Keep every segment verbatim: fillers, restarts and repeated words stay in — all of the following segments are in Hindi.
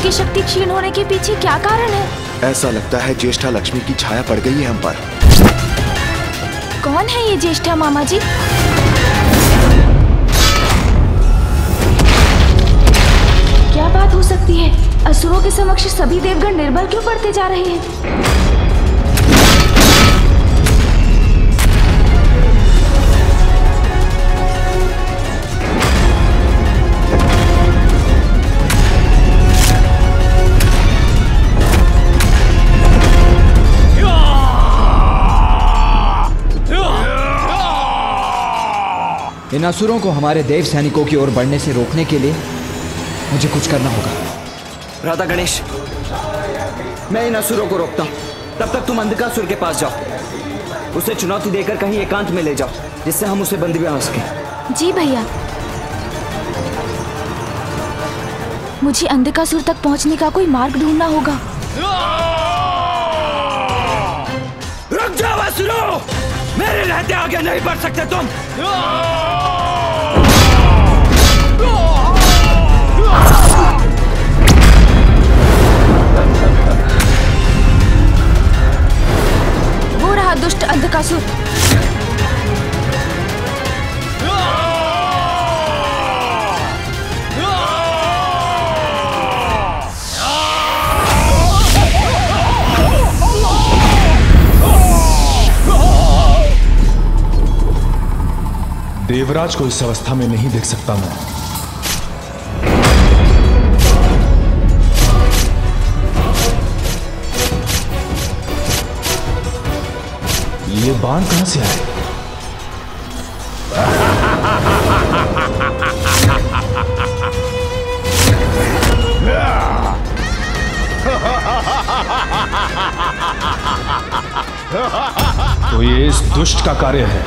उनकी शक्ति क्षीण होने के पीछे क्या कारण है? ऐसा लगता है ज्येष्ठा लक्ष्मी की छाया पड़ गई है हम पर। कौन है ये ज्येष्ठा मामा जी? क्या बात हो सकती है? असुरों के समक्ष सभी देवगण निर्बल क्यों पड़ते जा रहे हैं? इन असुरों को हमारे देव सैनिकों की ओर बढ़ने से रोकने के लिए मुझे कुछ करना होगा। राधा गणेश, मैं इन असुरों को रोकता हूँ। तब तक तुम अंधकासुर के पास जाओ, उसे चुनौती देकर कहीं एकांत में ले जाओ, जिससे हम उसे बंदी बना सकें। जी भैया। मुझे अंधकासुर तक पहुंचने का कोई मार्ग ढूंढना होगा। रुक जाओ असुरों, मेरे रहते आगे नहीं बढ़ सकते तुम। वो रहा दुष्ट अंधकासुर। देवराज को इस अवस्था में नहीं देख सकता मैं। ये बाण कहां से आए? तो ये इस दुष्ट का कार्य है।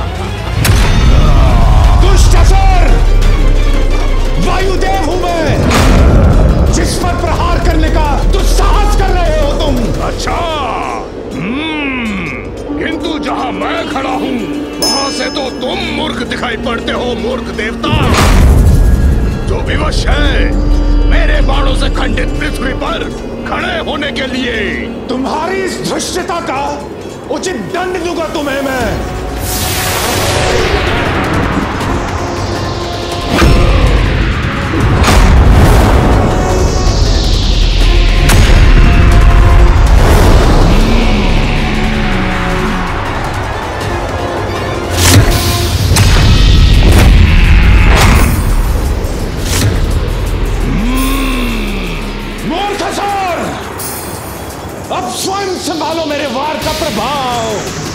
दुष्ट असुर! वायुदेव हूं मैं, जिस पर प्रहार करने का दुस्साहस कर रहे हो तुम। अच्छा, हम्म, किंतु जहां मैं खड़ा हूं वहां से तो तुम मूर्ख दिखाई पड़ते हो, मूर्ख देवता जो विवश है मेरे बाणों से खंडित पृथ्वी पर खड़े होने के लिए। तुम्हारी इस धृष्टता का उचित दंड दूंगा तुम्हें मैं। अब स्वयं संभालो मेरे वार का प्रभाव।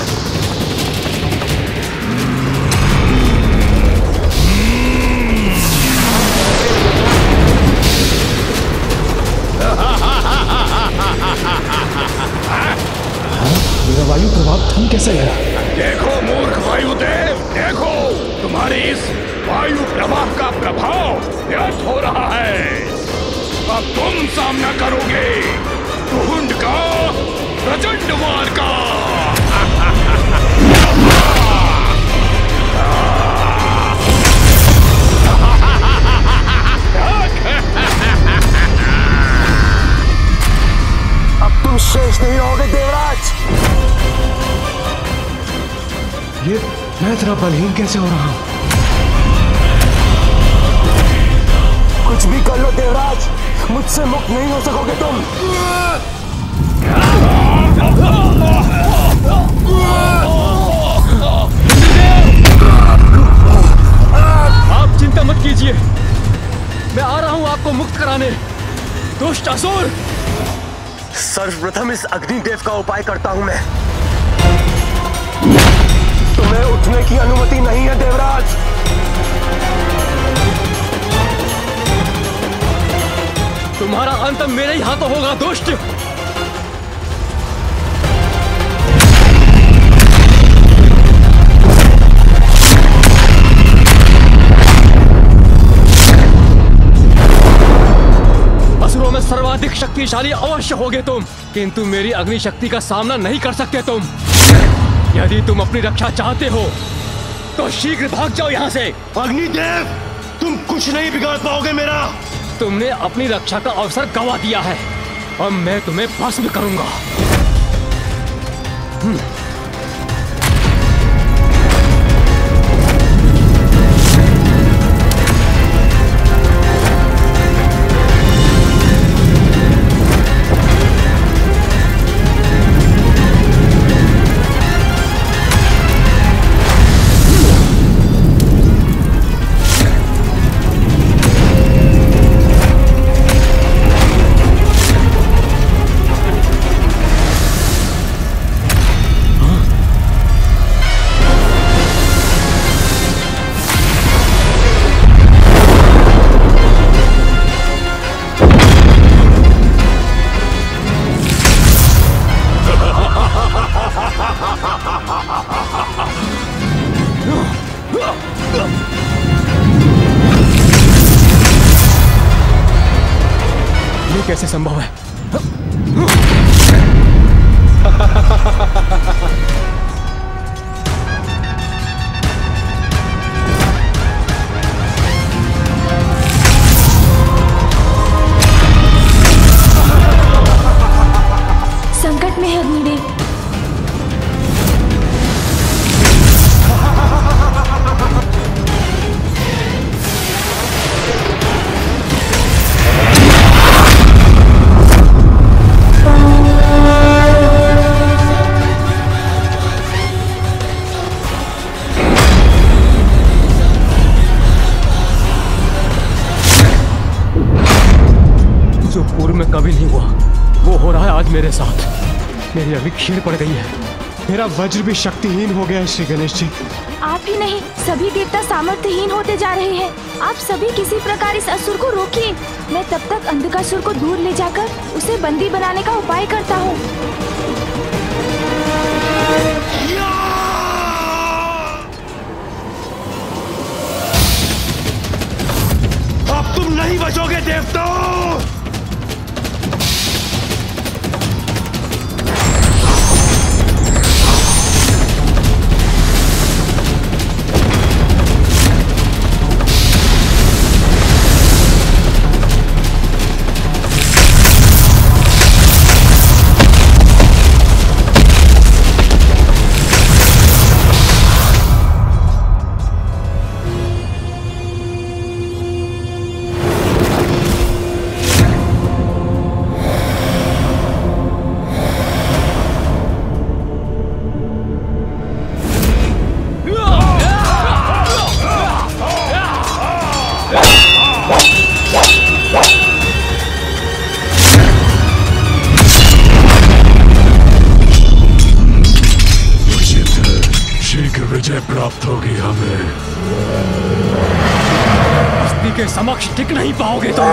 मेरा वायु प्रभाव थम कैसे गया? देखो मूर्ख वायुदेव, देखो तुम्हारी इस वायु प्रवाह का प्रभाव व्यर्थ हो रहा है। अब तुम सामना करोगे कुहुंड का, प्रचंड वार का। अब तुम शेष नहीं रहोगे देवराज। ये मैं इतना बलहीन कैसे हो रहा हूं? कुछ भी कर लो देवराज, मुझसे मुक्त नहीं हो सकोगे तुम। आप चिंता मत कीजिए, मैं आ रहा हूं आपको मुक्त कराने। दुष्ट असुर! सर्वप्रथम इस अग्निदेव का उपाय करता हूं मैं। तुम्हें उठने की अनुमति नहीं है देवराज। तुम्हारा अंत मेरे ही हाथों होगा दुष्ट। असुरों में सर्वाधिक शक्तिशाली अवश्य होगे तुम, किंतु मेरी अग्नि शक्ति का सामना नहीं कर सकते तुम। यदि तुम अपनी रक्षा चाहते हो तो शीघ्र भाग जाओ यहाँ से। अग्निदेव, तुम कुछ नहीं बिगाड़ पाओगे मेरा। तुमने अपनी रक्षा का अवसर गंवा दिया है। अब मैं तुम्हें भस्म करूंगा। कैसे संभव है? संकट में है अग्निदेव। कभी नहीं हुआ वो हो रहा है आज मेरे साथ। मेरी अभी खीर पड़ गई है। मेरा वज्र भी शक्तिहीन हो गया है श्री गणेश जी। आप ही नहीं, सभी देवता सामर्थ्यहीन होते जा रहे हैं। आप सभी किसी प्रकार इस असुर को रोकिए। मैं तब तक अंधकासुर को दूर ले जाकर उसे बंदी बनाने का उपाय करता हूँ। अब तुम नहीं बचोगे देवताओं। प्राप्त होगी हमें। हस्ती के समक्ष टिक नहीं पाओगे तुम।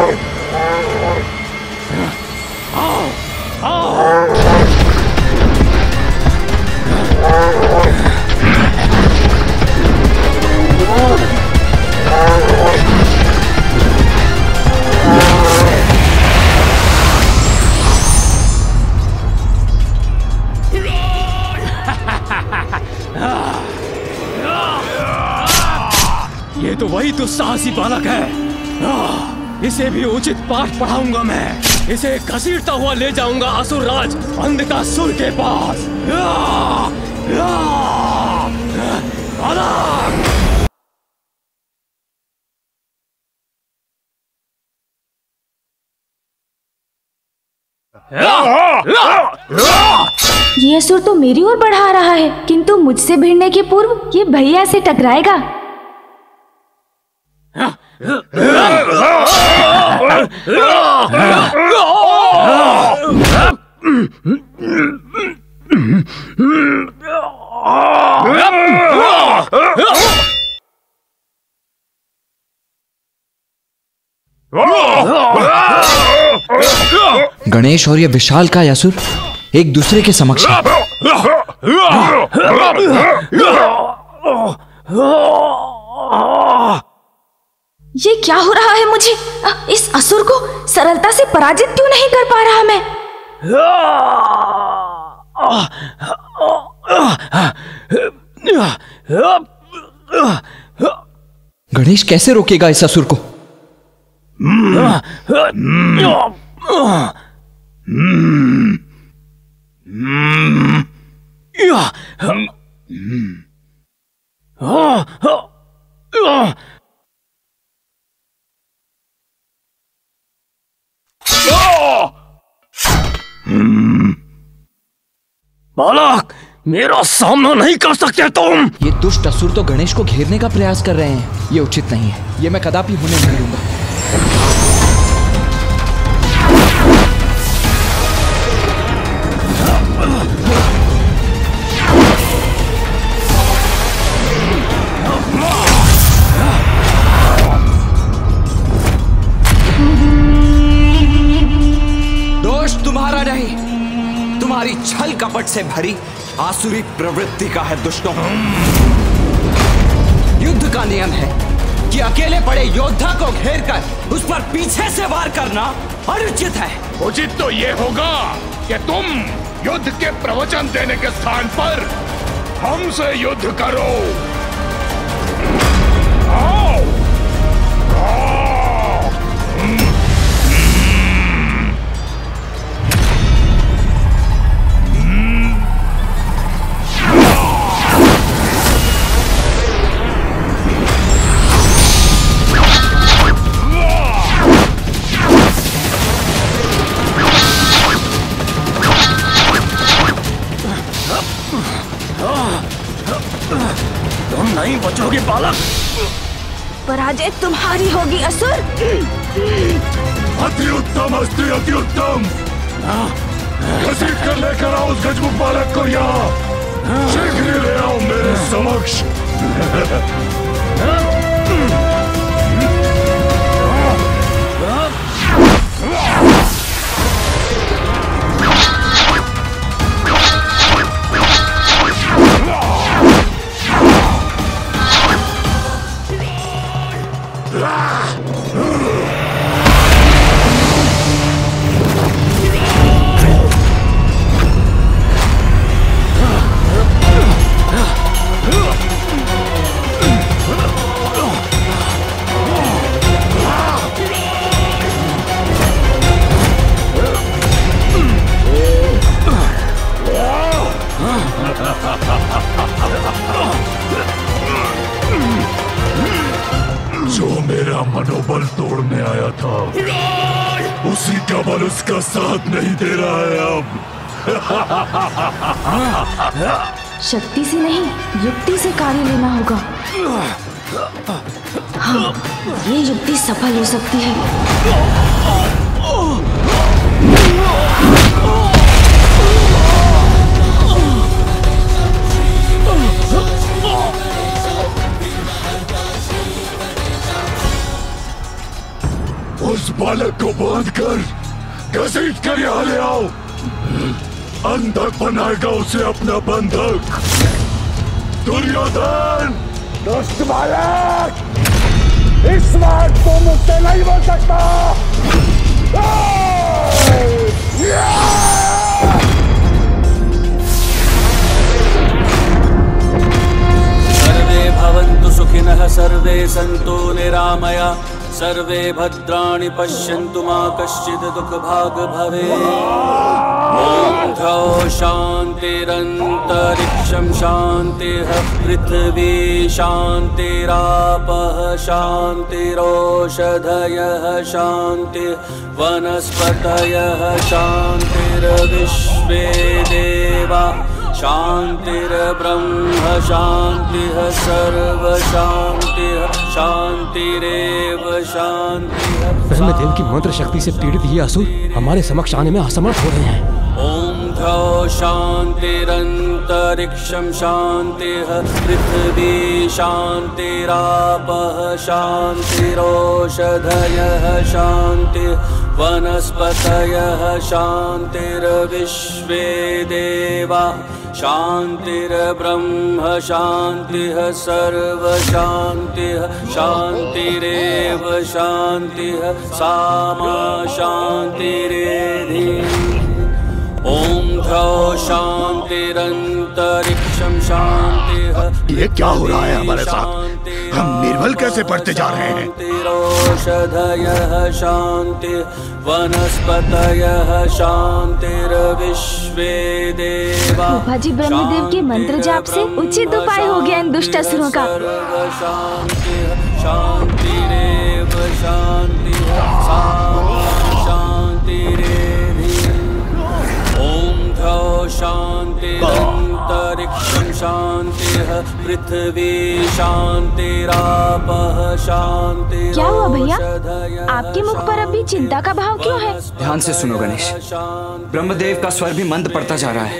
आओ, आओ। ये तो वही दुस्साहसी बालक है। इसे भी उचित पाठ पढ़ाऊंगा मैं। इसे घसीटता हुआ ले जाऊंगा असुर राज अंधकासुर के पास। ये असुर तो मेरी ओर बढ़ा रहा है, किंतु मुझसे भिड़ने के पूर्व ये भैया से टकराएगा। गणेश और ये विशालकाय असुर एक दूसरे के समक्ष हैं। ये क्या हो रहा है मुझे? इस असुर को सरलता से पराजित क्यों नहीं कर पा रहा मैं? गणेश कैसे रोकेगा इस असुर को? बालक, मेरा सामना नहीं कर सकते तुम। ये दुष्ट असुर तो गणेश को घेरने का प्रयास कर रहे हैं। ये उचित नहीं है, ये मैं कदापि होने नहीं दूंगा। दोष तुम्हारा नहीं, तुम्हारी छल कपट से भरी आसुरी प्रवृत्ति का है दुष्टों। युद्ध का नियम है कि अकेले पड़े योद्धा को घेरकर उस पर पीछे से वार करना अनुचित है। उचित तो ये होगा कि तुम युद्ध के प्रवचन देने के स्थान पर हमसे युद्ध करो। आओ, आओ। तुम नहीं बचोगे बालक। पराजय तुम्हारी होगी असुर। अति उत्तम अस्ति, अति उत्तम। घसीट कर लेकर आओ उस गजमुख बालक को यहाँ। शीघ्र ले आओ मेरे समक्ष। जो मेरा मनोबल तोड़ने आया था, उसी का बल उसका साथ नहीं दे रहा है अब। शक्ति से नहीं, युक्ति से कार्य लेना होगा। हाँ, ये युक्ति सफल हो सकती है। उस बालक को बांध कर घसीट कर यहाँ ले आओ। अंधक बनाएगा उसे अपना बंधक। दुर्योधन! दुष्ट बालक, इस बार तो मुझसे नहीं बच सकता। सर्वे भवन्तु सुखिनः, सर्वे सन्तु निरामया, सर्वे भद्राणि पश्यन्तु मा कश्चित् दुःखभाग् भवेत्। ॐ द्यौः शान्तिरन्तरिक्षं शान्तिः, पृथिवी शान्तिरापः शान्तिरोषधयः शान्तिः, वनस्पतयः शान्तिर्विश्वे देवा शान्तिर्ब्रह्म शान्तिः, सर्वशान्तिः शान्तिरेव शान्तिः। ब्रह्मदेव की मंत्र शक्ति से पीड़ित ये असुर हमारे समक्ष आने में असमर्थ हो रहे हैं। ॐ द्यौः शान्तिरन्तरिक्षं शान्तिः, पृथिवी शान्तिरापः शान्तिरोषधयः शान्तिः, वनस्पतयः शान्तिर्विश्वे देवा शान्तिर्ब्रह्म शान्तिः, सर्वशान्तिः शान्तिरेव शान्तिः, सामा शान्तिरेधि। ॐ द्यौः शान्तिरन्तरिक्षं शान्तिः। ये क्या हो रहा है हमारे साथ? हम निर्बल कैसे पड़ते जा रहे हैं? शान्तिरोषधयः शान्ति वनस्पतयः शान्तिर्विश्वे देवा। जी ब्रह्मदेव के मंत्र जाप से उचित उपाय हो गया इन दुष्ट असुरों का। शान्तिरेव शान्तिः शान्तिरेधि। ओम ध्यो शान्तिरन्तरिक्षं शान्तिः पृथ्वी शान्तिरापः शान्ति। क्या हुआ भैया, आपके मुख पर अभी चिंता का भाव क्यों है? ध्यान से सुनो गणेश, ब्रह्मदेव का स्वर भी मंद पड़ता जा रहा है।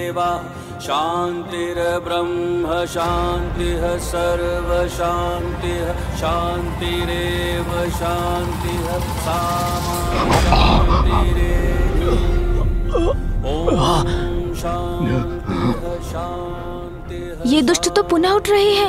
शान्तिर्ब्रह्म शान्तिः सर्व शान्तिः शान्तिरेव शान्तिः सामा शान्तिरेधि। ओम शान्तिः शान्तिः। ये दुष्ट तो पुनः उठ रहे हैं।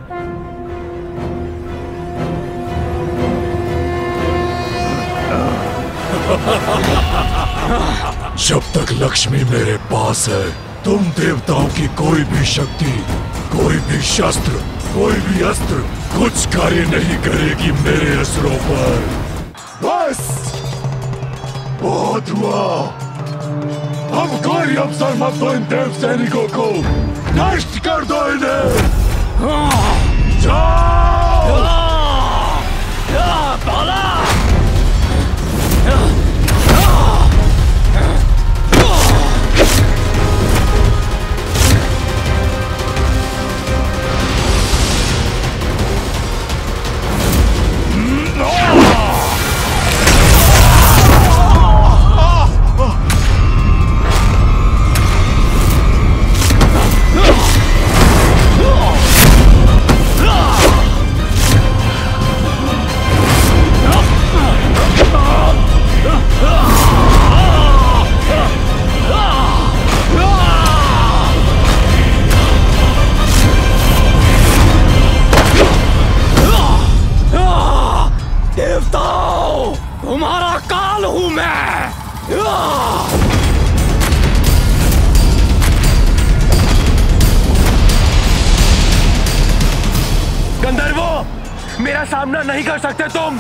जब तक लक्ष्मी मेरे पास है, तुम देवताओं की कोई भी शक्ति, कोई भी शस्त्र, कोई भी अस्त्र कुछ कार्य नहीं करेगी मेरे असुरों पर। बस बहुत हुआ, अब कोई अवसर मत दो इन देव सैनिकों को, नष्ट कर दो इन्हें। जाओ। तुम्हारा काल हूं मैं। गंधर्वो, मेरा सामना नहीं कर सकते तुम।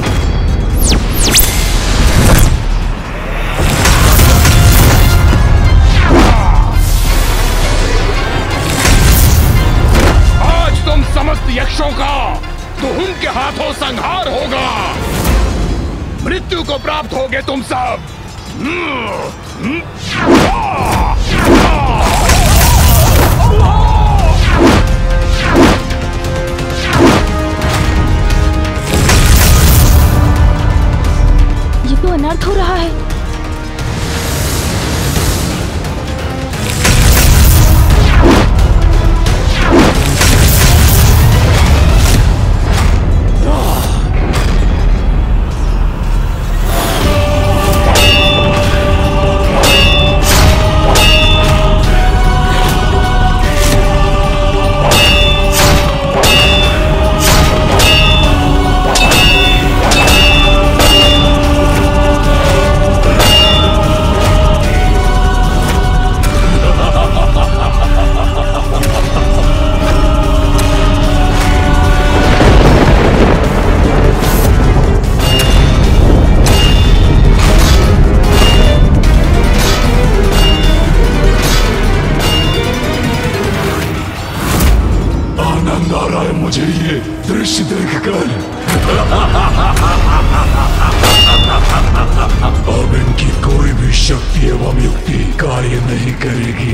आज तुम समस्त यक्षों का तुहुन के हाथों संहार होगा। मृत्यु को प्राप्त होगे तुम सब। ये तो अनर्थ हो रहा है। मुझे ये दृश्य देखकर अब इनकी कोई भी शक्ति एवं युक्ति कार्य नहीं करेगी।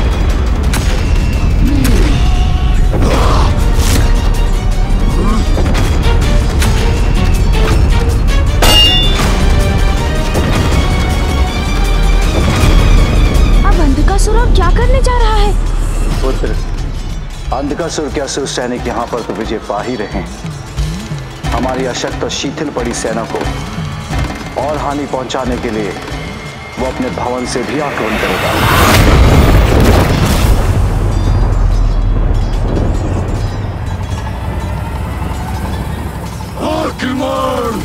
अब अंधकासुर अब क्या करने जा रहा है? पुत्र, अंधकासुर के असुर सैनिक यहाँ पर तो विजय पा ही रहे हैं। हमारी अशक्त और शिथिल पड़ी सेना को और हानि पहुंचाने के लिए वो अपने भवन से भी आक्रमण करेगा। आक्रमण!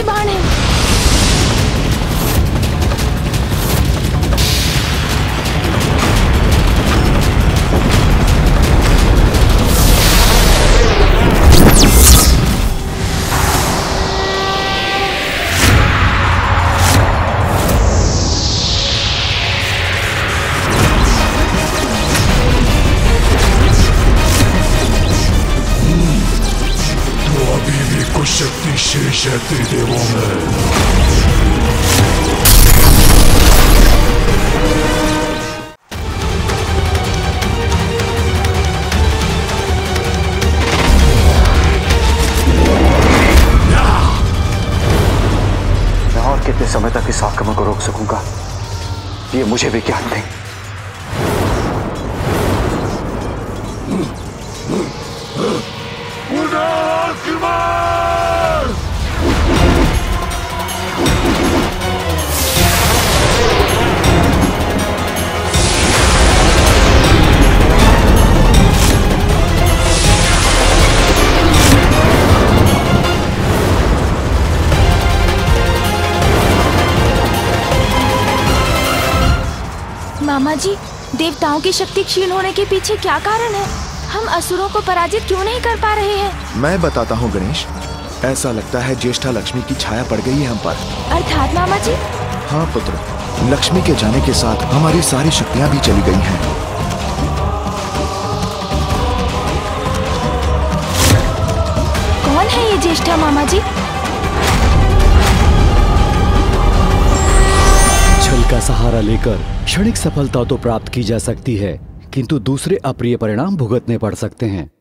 बाण है। शक्ति शेष है त्रिदेवों में। मैं और कितने समय तक इस आक्रमण को रोक सकूंगा, ये मुझे भी ज्ञान दें। मामा जी, देवताओं की शक्ति क्षीण होने के पीछे क्या कारण है? हम असुरों को पराजित क्यों नहीं कर पा रहे हैं? मैं बताता हूँ गणेश, ऐसा लगता है ज्येष्ठा लक्ष्मी की छाया पड़ गई है हम पर। अर्थात मामा जी? हाँ पुत्र, लक्ष्मी के जाने के साथ हमारी सारी शक्तियाँ भी चली गई हैं। कौन है ये ज्येष्ठा मामा जी? छल का सहारा लेकर क्षणिक सफलता तो प्राप्त की जा सकती है, किंतु दूसरे अप्रिय परिणाम भुगतने पड़ सकते हैं।